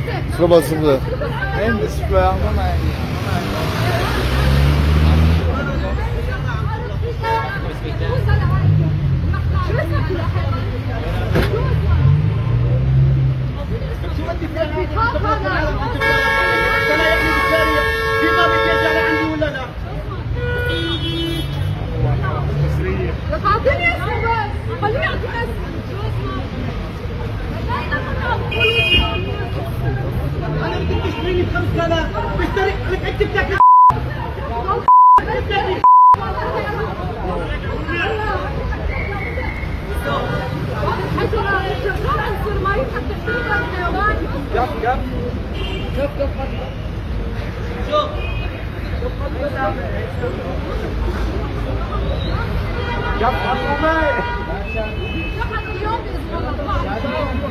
صفر صفر. عند السباع ما معي. اعطيني اسمه بس خليني اعطيك اسمه. انا بدك تشتريني ب 5000 بشتري لك اكتب لك جاب حكومة. اليوم